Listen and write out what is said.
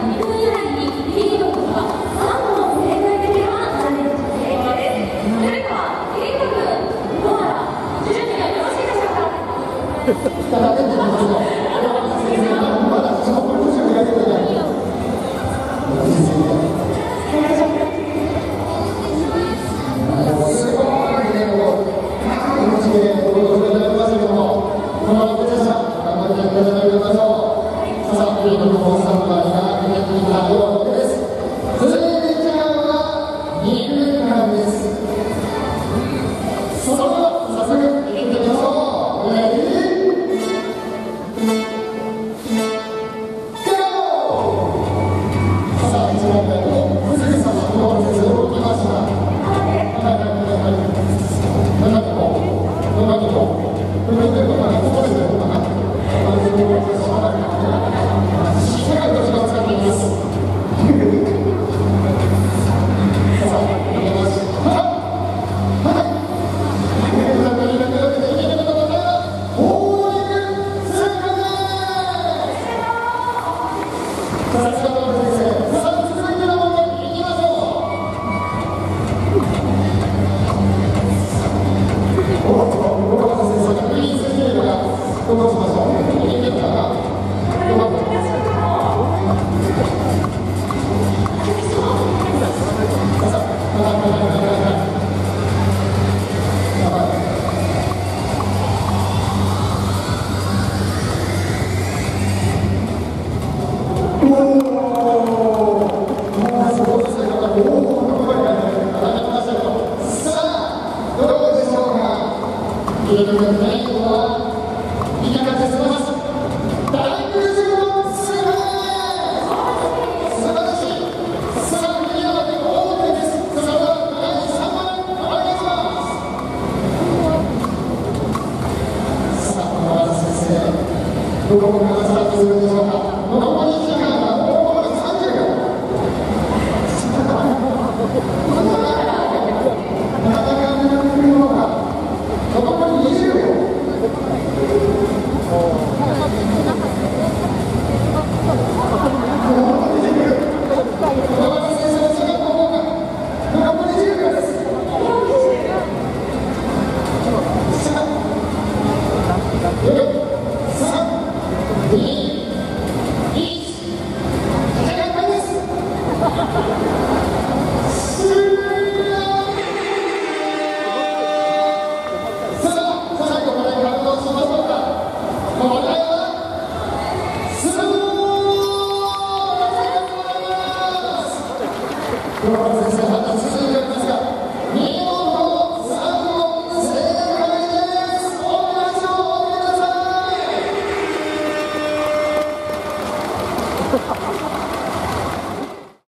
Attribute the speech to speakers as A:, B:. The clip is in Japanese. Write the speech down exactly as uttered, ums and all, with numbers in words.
A: にふん以内にリードがさん問正解できればチャレンジ成功です。それではリード君、ノアラ準備はよろしいでしょうか。
B: どこからスタートするんでしょうか。残り時間はもうまださんじゅうびょう。なかなかくるのが残りにじゅうびょう。先生